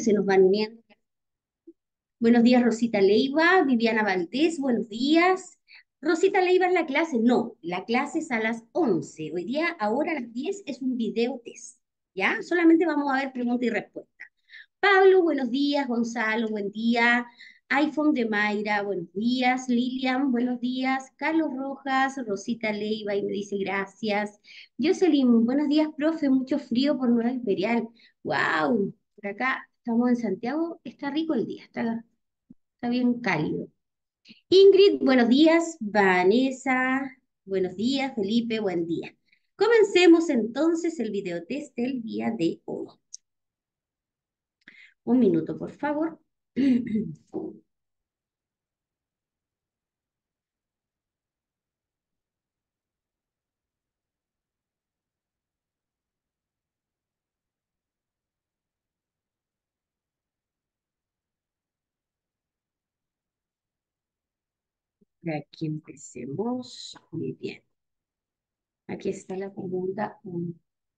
se nos van uniendo. Buenos días, Rosita Leiva, Viviana Valdés, buenos días. Rosita Leiva es la clase, no, la clase es a las 11. Hoy día, ahora a las 10 es un video test, ¿ya? Solamente vamos a ver pregunta y respuesta. Pablo, buenos días. Gonzalo, buen día. iPhone de Mayra, buenos días. Lilian, buenos días. Carlos Rojas, Rosita Leiva y me dice gracias. Jocelyn, buenos días, profe. Mucho frío por Nueva Imperial. ¡Wow! Por acá estamos en Santiago. Está rico el día, está bien cálido. Ingrid, buenos días. Vanessa, buenos días. Felipe, buen día. Comencemos entonces el videotest del día de hoy. Un minuto, por favor. Para que empecemos. Muy bien. Aquí está la pregunta 1.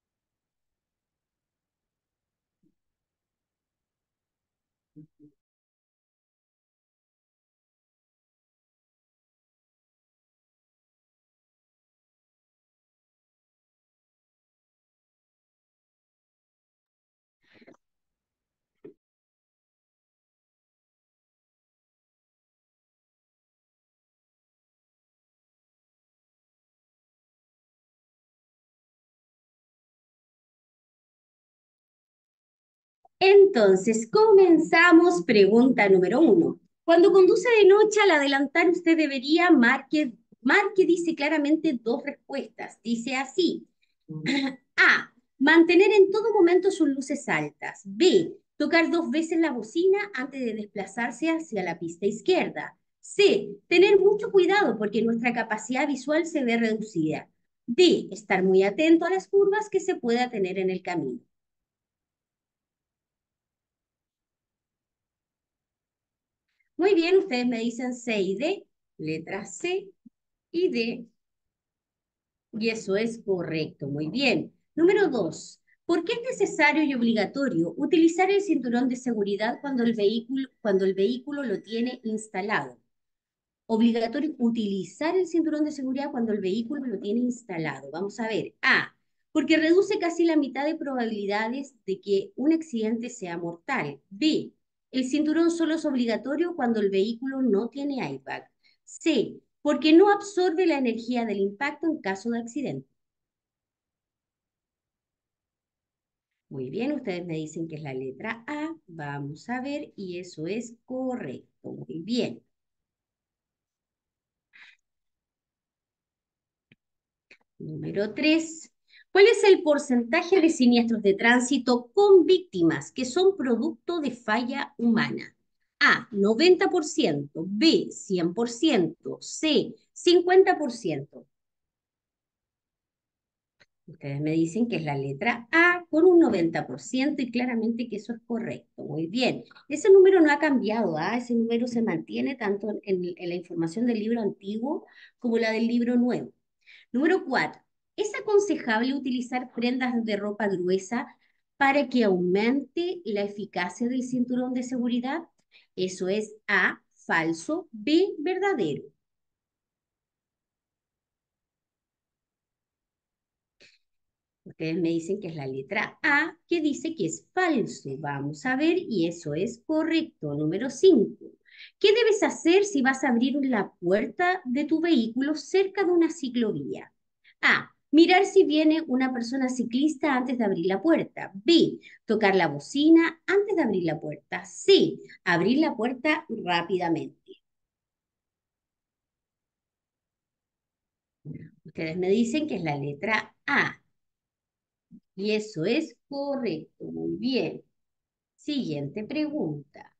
Entonces, comenzamos. Pregunta número 1. Cuando conduce de noche al adelantar, usted debería marque dice claramente dos respuestas. Dice así. A. Mantener en todo momento sus luces altas. B. Tocar dos veces la bocina antes de desplazarse hacia la pista izquierda. C. Tener mucho cuidado porque nuestra capacidad visual se ve reducida. D. Estar muy atento a las curvas que se pueda tener en el camino. Muy bien, ustedes me dicen C y D. Letra C y D. Y eso es correcto. Muy bien. Número 2. ¿Por qué es necesario y obligatorio utilizar el cinturón de seguridad cuando el vehículo lo tiene instalado? Obligatorio utilizar el cinturón de seguridad cuando el vehículo lo tiene instalado. Vamos a ver. A. Porque reduce casi la mitad de probabilidades de que un accidente sea mortal. B. El cinturón solo es obligatorio cuando el vehículo no tiene airbag. C. Porque no absorbe la energía del impacto en caso de accidente. Muy bien, ustedes me dicen que es la letra A. Vamos a ver, y eso es correcto. Muy bien. Número 3. ¿Cuál es el porcentaje de siniestros de tránsito con víctimas que son producto de falla humana? A, 90%, B, 100%, C, 50%. Ustedes me dicen que es la letra A con un 90% y claramente que eso es correcto. Muy bien. Ese número no ha cambiado, ¿ah? Ese número se mantiene tanto en la información del libro antiguo como la del libro nuevo. Número 4. ¿Es aconsejable utilizar prendas de ropa gruesa para que aumente la eficacia del cinturón de seguridad? Eso es A, falso, B, verdadero. Ustedes me dicen que es la letra A, que dice que es falso. Vamos a ver, y eso es correcto. Número 5. ¿Qué debes hacer si vas a abrir la puerta de tu vehículo cerca de una ciclovía? A. Mirar si viene una persona ciclista antes de abrir la puerta. B. Tocar la bocina antes de abrir la puerta. C. Abrir la puerta rápidamente. Ustedes me dicen que es la letra A. Y eso es correcto. Muy bien. Siguiente pregunta.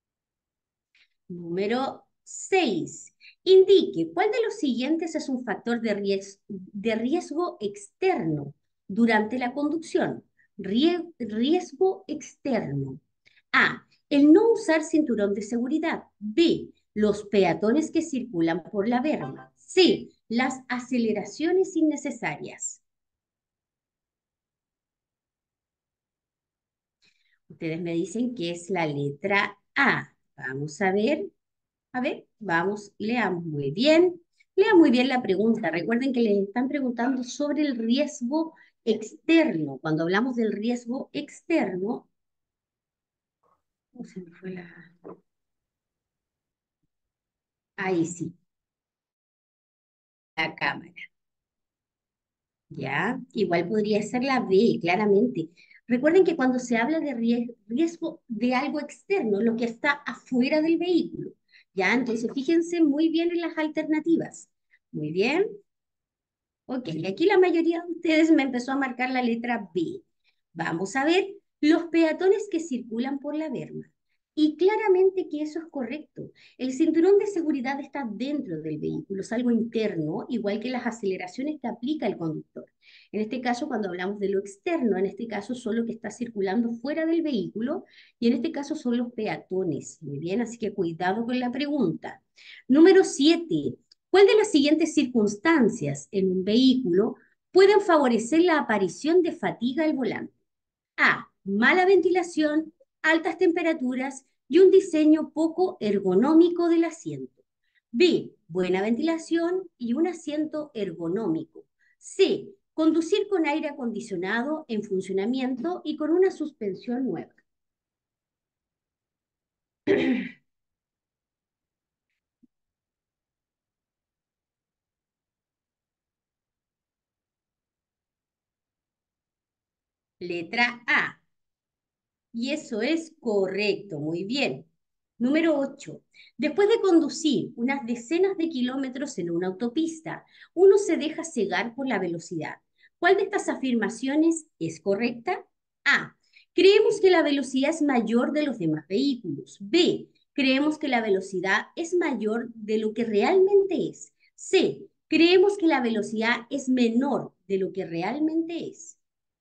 Número 6. Indique cuál de los siguientes es un factor de riesgo externo durante la conducción. Riesgo externo. A. El no usar cinturón de seguridad. B. Los peatones que circulan por la verma. C. Las aceleraciones innecesarias. Ustedes me dicen que es la letra A. Vamos a ver, vamos, leamos muy bien. Lean muy bien la pregunta. Recuerden que les están preguntando sobre el riesgo externo. Cuando hablamos del riesgo externo, ¿cómo se me fue la? Ahí sí, la cámara. ¿Ya? Igual podría ser la B, claramente. Recuerden que cuando se habla de riesgo de algo externo, lo que está afuera del vehículo, ¿ya? Entonces, fíjense muy bien en las alternativas. Muy bien. Ok, aquí la mayoría de ustedes me empezó a marcar la letra B. Vamos a ver los peatones que circulan por la verma. Y claramente que eso es correcto. El cinturón de seguridad está dentro del vehículo, es algo interno, igual que las aceleraciones que aplica el conductor. En este caso, cuando hablamos de lo externo, en este caso son lo que está circulando fuera del vehículo y en este caso son los peatones. Muy bien, así que cuidado con la pregunta. Número 7. ¿Cuál de las siguientes circunstancias en un vehículo pueden favorecer la aparición de fatiga al volante? A. Mala ventilación, altas temperaturas y un diseño poco ergonómico del asiento. B. Buena ventilación y un asiento ergonómico. C. Conducir con aire acondicionado en funcionamiento y con una suspensión nueva. Letra A. Y eso es correcto, muy bien. Número 8. Después de conducir unas decenas de kilómetros en una autopista, uno se deja cegar por la velocidad. ¿Cuál de estas afirmaciones es correcta? A. Creemos que la velocidad es mayor de los demás vehículos. B. Creemos que la velocidad es mayor de lo que realmente es. C. Creemos que la velocidad es menor de lo que realmente es.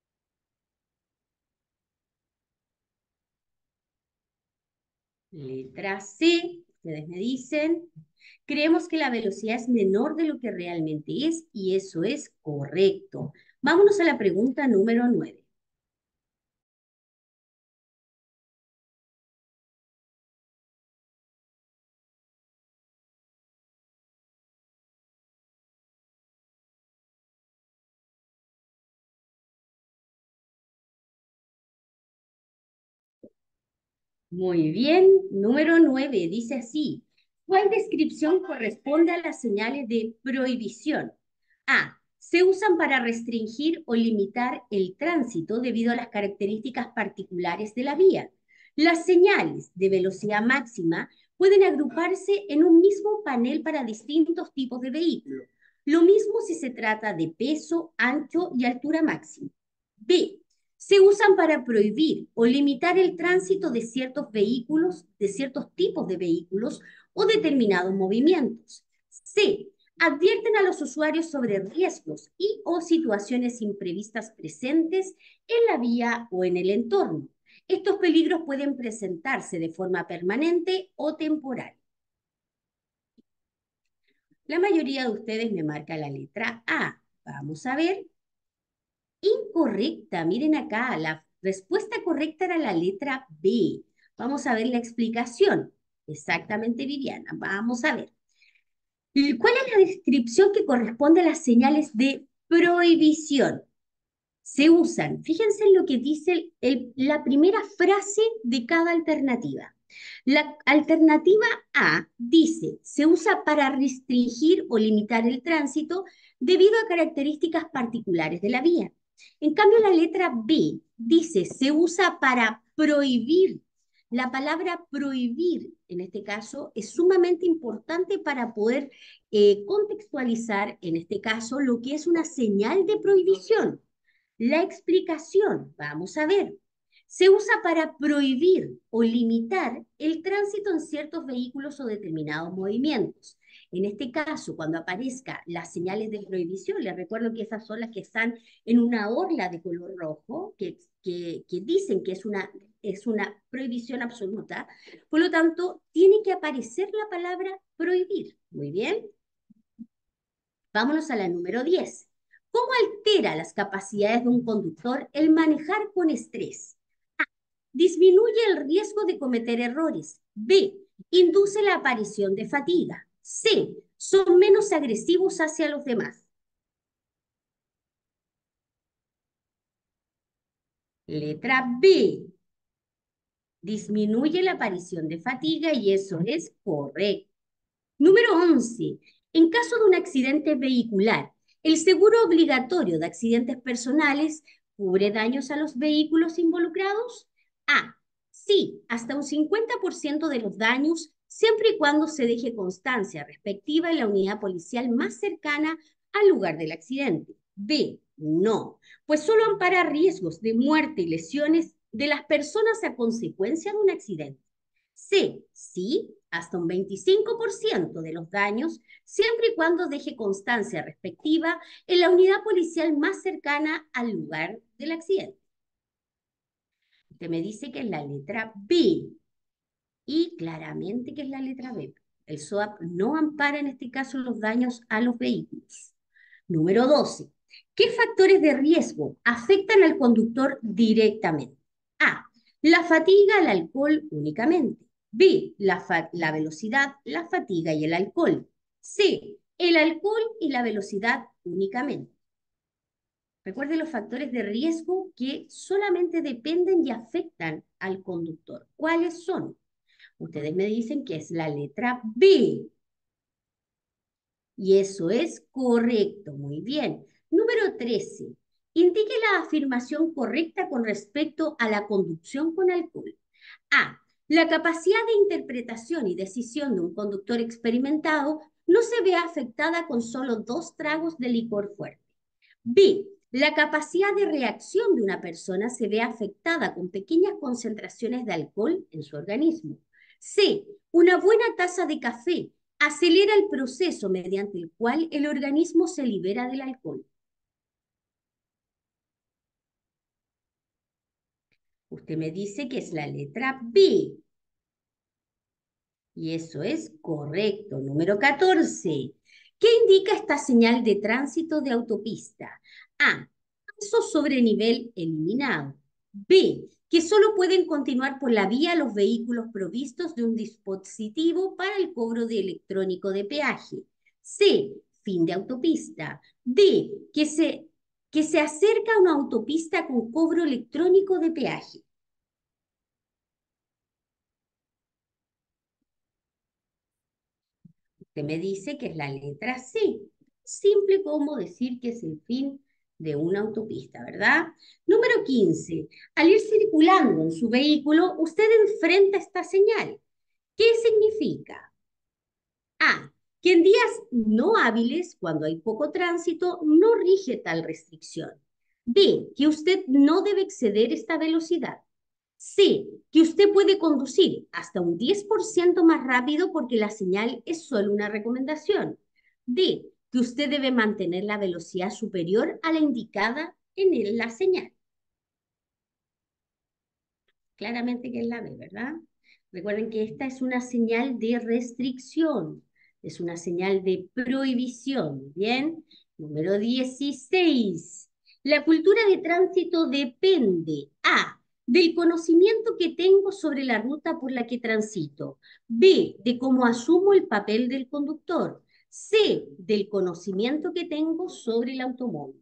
Letra C, ustedes me dicen, creemos que la velocidad es menor de lo que realmente es y eso es correcto. Vámonos a la pregunta número 9. Muy bien, número 9 dice así. ¿Cuál descripción corresponde a las señales de prohibición? A. Se usan para restringir o limitar el tránsito debido a las características particulares de la vía. Las señales de velocidad máxima pueden agruparse en un mismo panel para distintos tipos de vehículos. Lo mismo si se trata de peso, ancho y altura máxima. B. Se usan para prohibir o limitar el tránsito de ciertos vehículos, de ciertos tipos de vehículos o determinados movimientos. C. Advierten a los usuarios sobre riesgos y o situaciones imprevistas presentes en la vía o en el entorno. Estos peligros pueden presentarse de forma permanente o temporal. La mayoría de ustedes me marca la letra A. Vamos a ver. Incorrecta, miren acá, la respuesta correcta era la letra B. Vamos a ver la explicación. Exactamente, Viviana. Vamos a ver. ¿Cuál es la descripción que corresponde a las señales de prohibición? Se usan, fíjense en lo que dice la primera frase de cada alternativa. La alternativa A dice, se usa para restringir o limitar el tránsito debido a características particulares de la vía. En cambio, la letra B dice, se usa para prohibir. La palabra prohibir, en este caso, es sumamente importante para poder contextualizar, en este caso, lo que es una señal de prohibición. La explicación, vamos a ver, se usa para prohibir o limitar el tránsito en ciertos vehículos o determinados movimientos. En este caso, cuando aparezcan las señales de prohibición, les recuerdo que esas son las que están en una orla de color rojo, que dicen que es una prohibición absoluta. Por lo tanto, tiene que aparecer la palabra prohibir. Muy bien. Vámonos a la número 10. ¿Cómo altera las capacidades de un conductor el manejar con estrés? disminuye el riesgo de cometer errores. B, induce la aparición de fatiga. C, son menos agresivos hacia los demás. Letra B, disminuye la aparición de fatiga y eso es correcto. Número 11. En caso de un accidente vehicular, el seguro obligatorio de accidentes personales cubre daños a los vehículos involucrados. A. Sí, hasta un 50% de los daños, siempre y cuando se deje constancia respectiva en la unidad policial más cercana al lugar del accidente. B. No, pues solo ampara riesgos de muerte y lesiones de las personas a consecuencia de un accidente. C, sí, hasta un 25% de los daños, siempre y cuando deje constancia respectiva en la unidad policial más cercana al lugar del accidente. Usted me dice que es la letra B y claramente que es la letra B. El SOAP no ampara en este caso los daños a los vehículos. Número 12. ¿Qué factores de riesgo afectan al conductor directamente? A. La fatiga, el alcohol únicamente. B. La velocidad, la fatiga y el alcohol. C. El alcohol y la velocidad únicamente. Recuerde los factores de riesgo que solamente dependen y afectan al conductor. ¿Cuáles son? Ustedes me dicen que es la letra B. Y eso es correcto, muy bien. Número 13. Indique la afirmación correcta con respecto a la conducción con alcohol. A. La capacidad de interpretación y decisión de un conductor experimentado no se ve afectada con solo 2 tragos de licor fuerte. B. La capacidad de reacción de una persona se ve afectada con pequeñas concentraciones de alcohol en su organismo. C. Una buena taza de café acelera el proceso mediante el cual el organismo se libera del alcohol. Usted me dice que es la letra B. Y eso es correcto. Número 14. ¿Qué indica esta señal de tránsito de autopista? A. Paso sobre nivel eliminado. B. Que solo pueden continuar por la vía los vehículos provistos de un dispositivo para el cobro de electrónico de peaje. C. Fin de autopista. D. Que se acerca a una autopista con cobro electrónico de peaje. Usted me dice que es la letra C. Simple como decir que es el fin de una autopista, ¿verdad? Número 15. Al ir circulando en su vehículo, usted enfrenta esta señal. ¿Qué significa? A. Que en días no hábiles, cuando hay poco tránsito, no rige tal restricción. B. Que usted no debe exceder esta velocidad. C, que usted puede conducir hasta un 10% más rápido porque la señal es solo una recomendación. D, que usted debe mantener la velocidad superior a la indicada en la señal. Claramente que es la B, ¿verdad? Recuerden que esta es una señal de restricción, es una señal de prohibición, ¿bien? Número 16. La cultura de tránsito depende A, del conocimiento que tengo sobre la ruta por la que transito. B, de cómo asumo el papel del conductor. C, del conocimiento que tengo sobre el automóvil.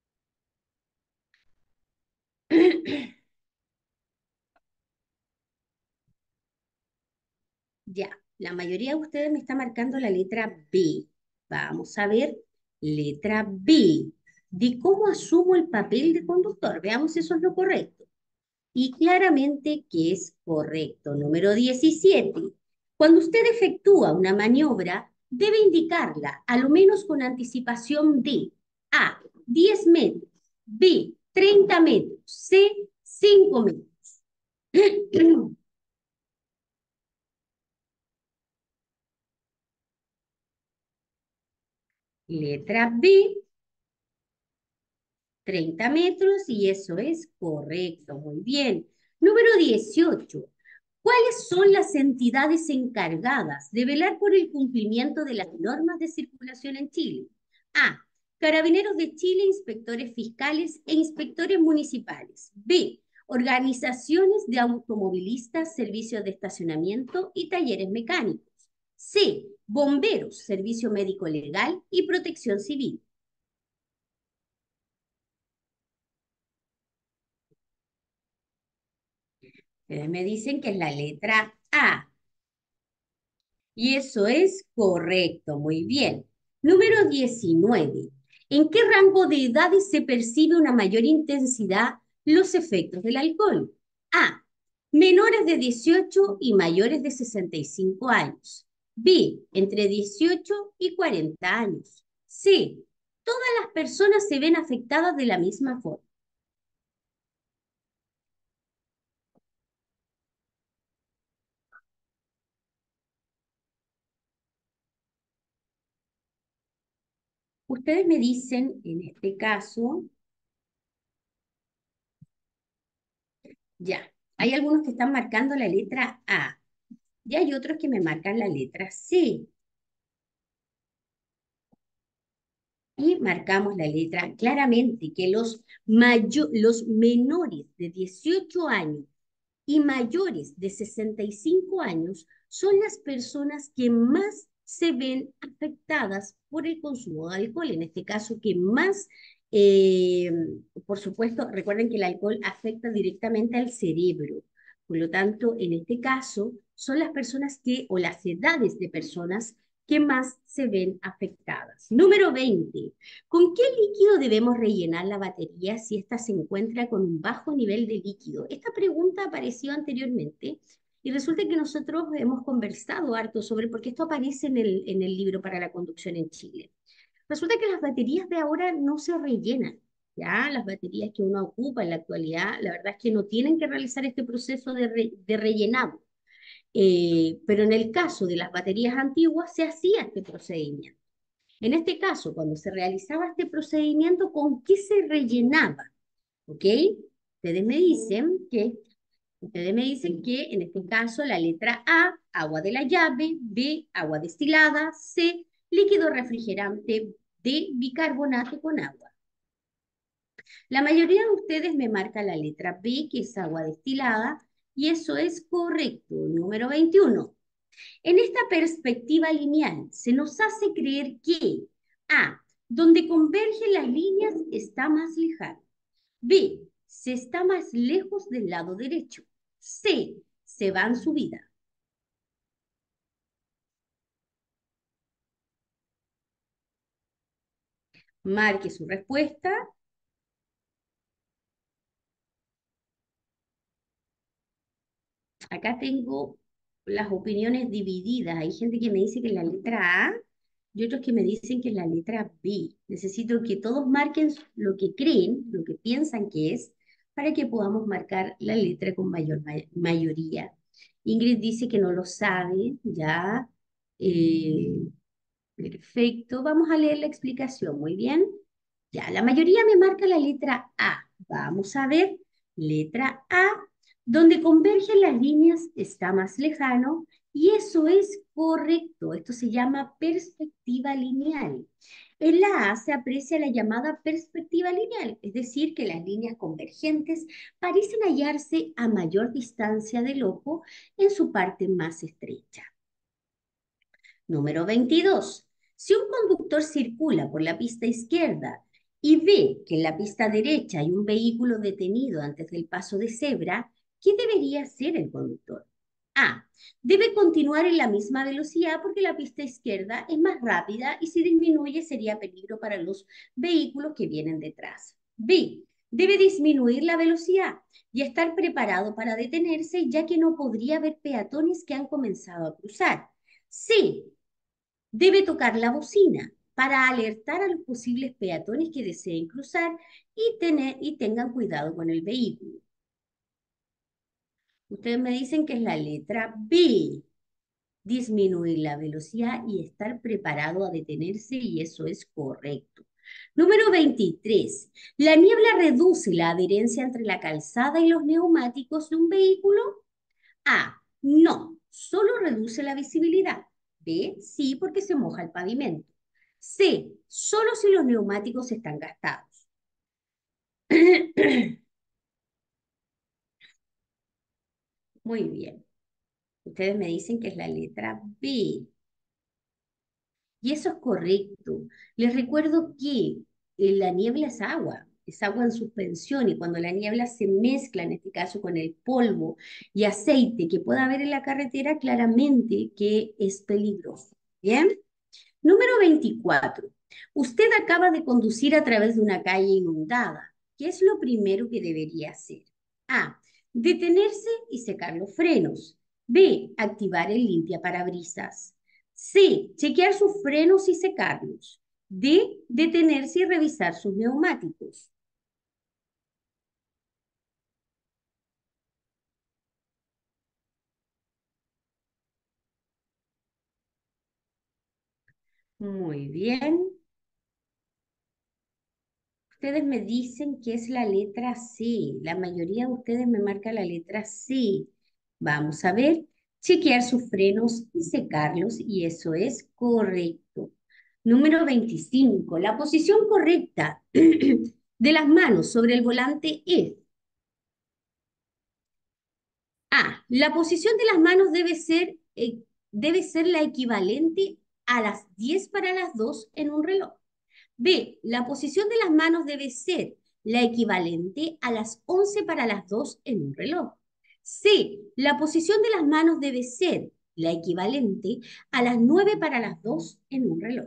Ya, la mayoría de ustedes me está marcando la letra B. Vamos a ver, letra B. De cómo asumo el papel de conductor. Veamos si eso es lo correcto. Y claramente que es correcto. Número 17. Cuando usted efectúa una maniobra, debe indicarla, a lo menos con anticipación de A, 10 metros, B, 30 metros, C, 5 metros. Letra B, 30 metros y eso es correcto, muy bien. Número 18. ¿Cuáles son las entidades encargadas de velar por el cumplimiento de las normas de circulación en Chile? A. Carabineros de Chile, inspectores fiscales e inspectores municipales. B. organizaciones de automovilistas, servicios de estacionamiento y talleres mecánicos. C, bomberos, servicio médico legal y protección civil. Ustedes me dicen que es la letra A. Y eso es correcto, muy bien. Número 19. ¿En qué rango de edades se percibe una mayor intensidad los efectos del alcohol? A. Menores de 18 y mayores de 65 años. B. Entre 18 y 40 años. C. Todas las personas se ven afectadas de la misma forma. Ustedes me dicen, en este caso, ya, hay algunos que están marcando la letra A. Y hay otros que me marcan la letra C. Y marcamos la letra claramente que los menores de 18 años y mayores de 65 años son las personas que más se ven afectadas por el consumo de alcohol. En este caso, que más, eh, por supuesto, recuerden que el alcohol afecta directamente al cerebro. Por lo tanto, en este caso, son las personas que, o las edades de personas que más se ven afectadas. Número 20. ¿Con qué líquido debemos rellenar la batería si ésta se encuentra con un bajo nivel de líquido? Esta pregunta apareció anteriormente y resulta que nosotros hemos conversado harto sobre, porque esto aparece en el libro para la conducción en Chile. Resulta que las baterías de ahora no se rellenan. Ya, las baterías que uno ocupa en la actualidad, la verdad es que no tienen que realizar este proceso de rellenado. Pero en el caso de las baterías antiguas se hacía este procedimiento. En este caso, cuando se realizaba este procedimiento, ¿con qué se rellenaba? ¿Ok? Ustedes me dicen que, ustedes me dicen que en este caso la letra A, agua de la llave; B, agua destilada; C, líquido refrigerante; D, bicarbonato con agua. La mayoría de ustedes me marca la letra B, que es agua destilada, y eso es correcto. Número 21. En esta perspectiva lineal se nos hace creer que A, donde convergen las líneas está más lejano; B, se está más lejos del lado derecho; C, se va en subida. Marque su respuesta. Acá tengo las opiniones divididas. Hay gente que me dice que es la letra A y otros que me dicen que es la letra B. Necesito que todos marquen lo que creen, lo que piensan que es, para que podamos marcar la letra con mayoría. Ingrid dice que no lo sabe, ya. Eh, Perfecto. Vamos a leer la explicación. Muy bien. Ya, la mayoría me marca la letra A. Vamos a ver, letra A, donde convergen las líneas está más lejano, y eso es correcto. Esto se llama perspectiva lineal. En la A se aprecia la llamada perspectiva lineal, es decir, que las líneas convergentes parecen hallarse a mayor distancia del ojo en su parte más estrecha. Número 22. Si un conductor circula por la pista izquierda y ve que en la pista derecha hay un vehículo detenido antes del paso de cebra, ¿qué debería hacer el conductor? A. Debe continuar en la misma velocidad porque la pista izquierda es más rápida y si disminuye sería peligro para los vehículos que vienen detrás. B. Debe disminuir la velocidad y estar preparado para detenerse ya que no podría haber peatones que han comenzado a cruzar. C. Debe tocar la bocina para alertar a los posibles peatones que deseen cruzar y tengan cuidado con el vehículo. Ustedes me dicen que es la letra B, disminuir la velocidad y estar preparado a detenerse, y eso es correcto. Número 23. La niebla reduce la adherencia entre la calzada y los neumáticos de un vehículo. A, no, solo reduce la visibilidad. B, sí, porque se moja el pavimento. C, solo si los neumáticos están gastados. Muy bien. Ustedes me dicen que es la letra B. Y eso es correcto. Les recuerdo que la niebla es agua en suspensión y cuando la niebla se mezcla, en este caso con el polvo y aceite que pueda haber en la carretera, claramente que es peligroso. ¿Bien? Número 24. Usted acaba de conducir a través de una calle inundada. ¿Qué es lo primero que debería hacer? A. Detenerse y secar los frenos. B. Activar el limpiaparabrisas. C. Chequear sus frenos y secarlos. D. Detenerse y revisar sus neumáticos. Muy bien. Ustedes me dicen que es la letra C. La mayoría de ustedes me marca la letra C. Vamos a ver. Chequear sus frenos y secarlos, y eso es correcto. Número 25. La posición correcta de las manos sobre el volante es A. La posición de las manos debe ser la equivalente a las 10 para las 2 en un reloj. B. La posición de las manos debe ser la equivalente a las 11 para las 2 en un reloj. C. La posición de las manos debe ser la equivalente a las 9 para las 2 en un reloj.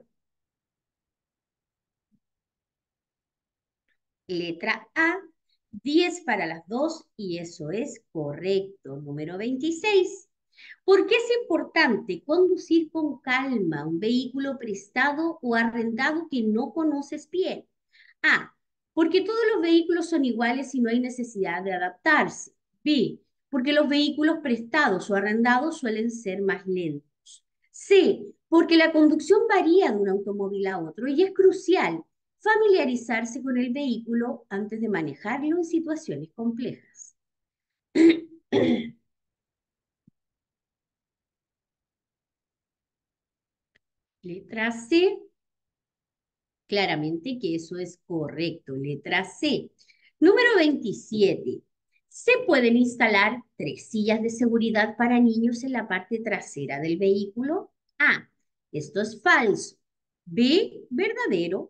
Letra A, 10 para las 2 y eso es correcto. Número 26. ¿Por qué es importante conducir con calma un vehículo prestado o arrendado que no conoces bien? A, porque todos los vehículos son iguales y no hay necesidad de adaptarse. B, porque los vehículos prestados o arrendados suelen ser más lentos. C, porque la conducción varía de un automóvil a otro y es crucial familiarizarse con el vehículo antes de manejarlo en situaciones complejas. Letra C, claramente que eso es correcto. Letra C. Número 27. Se pueden instalar tres sillas de seguridad para niños en la parte trasera del vehículo. A. Esto es falso. B. Verdadero.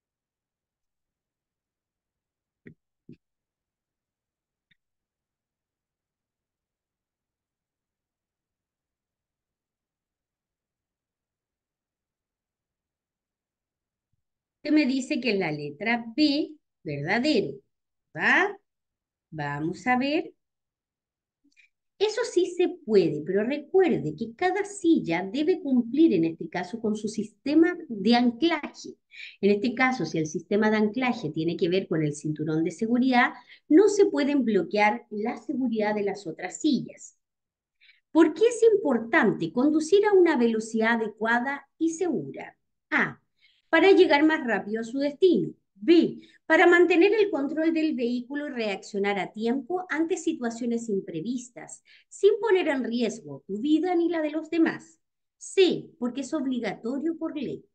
Usted me dice que es la letra B, verdadero. ¿Va? Vamos a ver. Eso sí se puede, pero recuerde que cada silla debe cumplir en este caso con su sistema de anclaje. En este caso, si el sistema de anclaje tiene que ver con el cinturón de seguridad, no se pueden bloquear la seguridad de las otras sillas. ¿Por qué es importante conducir a una velocidad adecuada y segura? A. Para llegar más rápido a su destino. B. Para mantener el control del vehículo y reaccionar a tiempo ante situaciones imprevistas, sin poner en riesgo tu vida ni la de los demás. C. Porque es obligatorio por ley.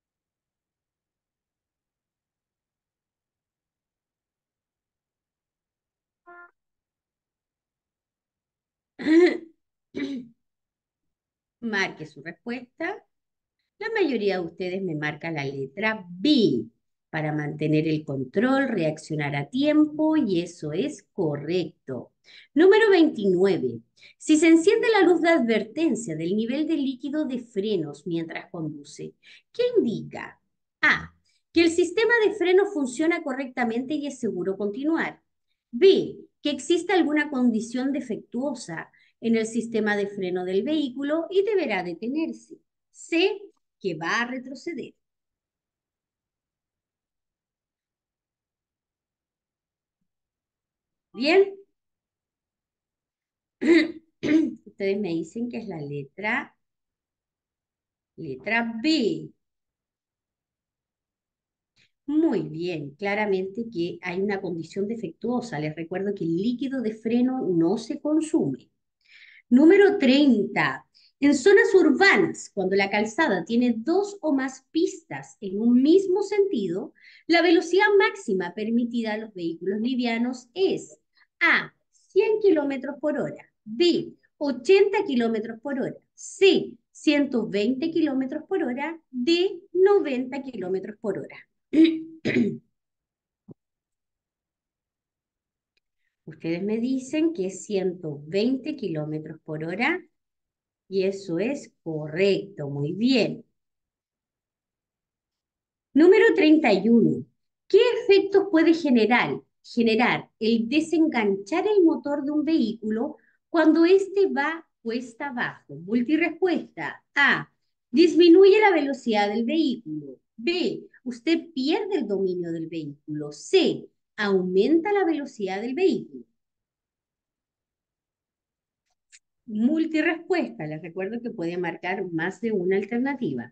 Marque su respuesta. La mayoría de ustedes me marca la letra B para mantener el control, reaccionar a tiempo y eso es correcto. Número 29. Si se enciende la luz de advertencia del nivel de líquido de frenos mientras conduce, ¿qué indica? A. Que el sistema de freno funciona correctamente y es seguro continuar. B. Que existe alguna condición defectuosa en el sistema de freno del vehículo y deberá detenerse. C, que va a retroceder. Bien, ustedes me dicen que es la letra B. Muy bien, claramente que hay una condición defectuosa. Les recuerdo que el líquido de freno no se consume. Número 30. En zonas urbanas, cuando la calzada tiene dos o más pistas en un mismo sentido, la velocidad máxima permitida a los vehículos livianos es A, 100 kilómetros por hora, B, 80 kilómetros por hora. C, 120 kilómetros por hora. D, 90 kilómetros por hora. Ustedes me dicen que es 120 kilómetros por hora y eso es correcto, muy bien. Número 31. ¿Qué efectos puede generar el desenganchar el motor de un vehículo cuando éste va cuesta abajo? Multirespuesta. A. Disminuye la velocidad del vehículo. B. Usted pierde el dominio del vehículo. C. Aumenta la velocidad del vehículo. Multirespuesta. Les recuerdo que puede marcar más de una alternativa.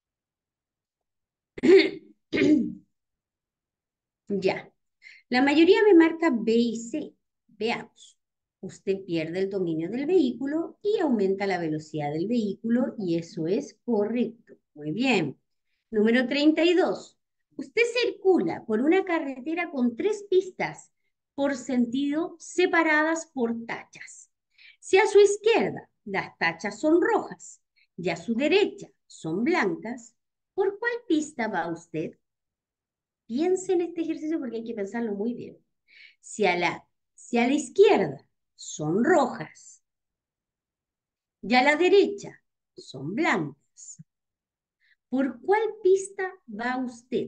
Ya. La mayoría me marca B y C. Veamos. Usted pierde el dominio del vehículo y aumenta la velocidad del vehículo y eso es correcto. Muy bien. Número 32. Usted circula por una carretera con tres pistas por sentido separadas por tachas. Si a su izquierda las tachas son rojas y a su derecha son blancas, ¿por cuál pista va usted? Piense en este ejercicio porque hay que pensarlo muy bien. Si si a la izquierda son rojas y a la derecha son blancas, ¿por cuál pista va usted?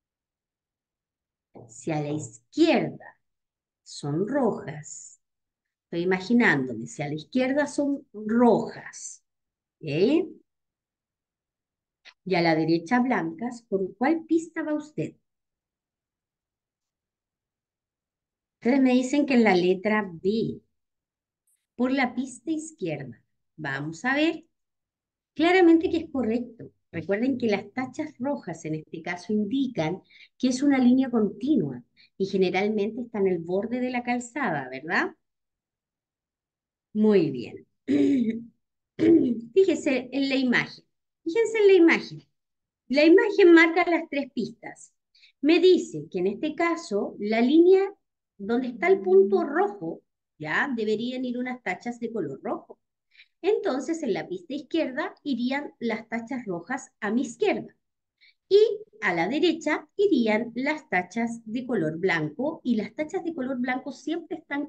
Si a la izquierda son rojas, estoy imaginándome, si a la izquierda son rojas, ¿eh? Y a la derecha blancas, ¿por cuál pista va usted? Ustedes me dicen que en la letra B, por la pista izquierda. Vamos a ver. Claramente que es correcto. Recuerden que las tachas rojas en este caso indican que es una línea continua y generalmente está en el borde de la calzada, ¿verdad? Muy bien. Fíjese en la imagen. Fíjense en la imagen. La imagen marca las tres pistas. Me dice que en este caso la línea donde está el punto rojo, ya deberían ir unas tachas de color rojo. Entonces, en la pista izquierda irían las tachas rojas a mi izquierda y a la derecha irían las tachas de color blanco y las tachas de color blanco siempre están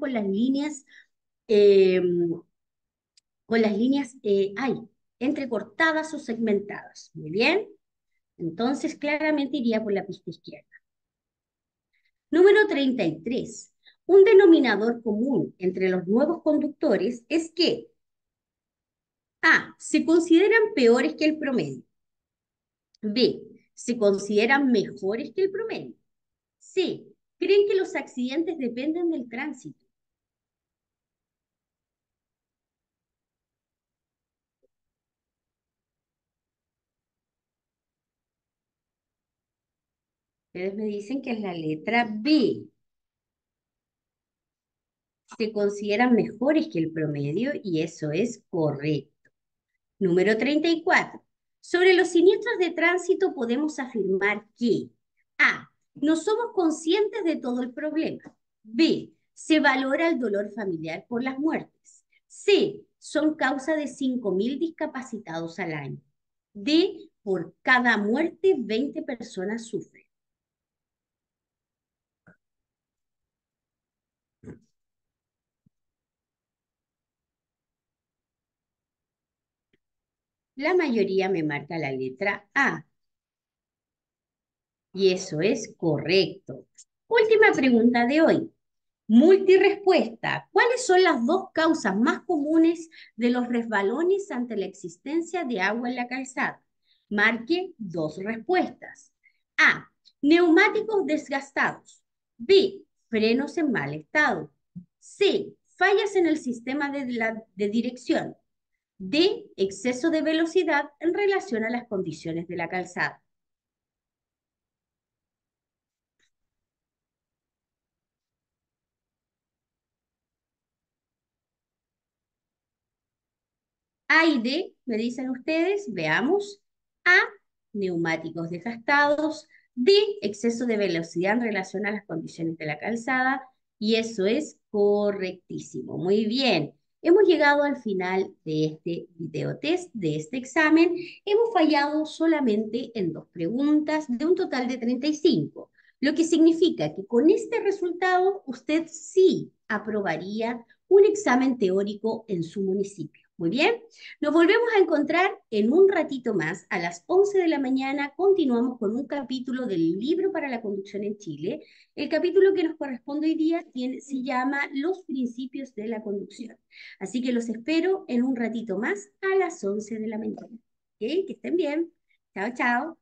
eh, con las líneas, entrecortadas o segmentadas. Muy bien. Entonces, claramente iría por la pista izquierda. Número 33. Un denominador común entre los nuevos conductores es que A. Se consideran peores que el promedio. B. Se consideran mejores que el promedio. C. Creen que los accidentes dependen del tránsito. Ustedes me dicen que es la letra B. Se consideran mejores que el promedio y eso es correcto. Número 34. Sobre los siniestros de tránsito podemos afirmar que A. No somos conscientes de todo el problema. B. Se valora el dolor familiar por las muertes. C. Son causa de 5.000 discapacitados al año. D. Por cada muerte, 20 personas sufren. La mayoría me marca la letra A. Y eso es correcto. Última pregunta de hoy. Multirespuesta. ¿Cuáles son las dos causas más comunes de los resbalones ante la existencia de agua en la calzada? Marque dos respuestas. A. Neumáticos desgastados. B. Frenos en mal estado. C. Fallas en el sistema de dirección. D. Exceso de velocidad en relación a las condiciones de la calzada. A y D, me dicen ustedes, veamos. A, neumáticos desgastados. D, exceso de velocidad en relación a las condiciones de la calzada. Y eso es correctísimo. Muy bien. Hemos llegado al final de este videotest, de este examen. Hemos fallado solamente en 2 preguntas de un total de 35, lo que significa que con este resultado usted sí aprobaría un examen teórico en su municipio. Muy bien, nos volvemos a encontrar en un ratito más, a las 11 de la mañana. Continuamos con un capítulo del libro para la conducción en Chile. El capítulo que nos corresponde hoy día se llama Los principios de la conducción. Así que los espero en un ratito más a las 11 de la mañana. ¿Ok? Que estén bien. Chao, chao.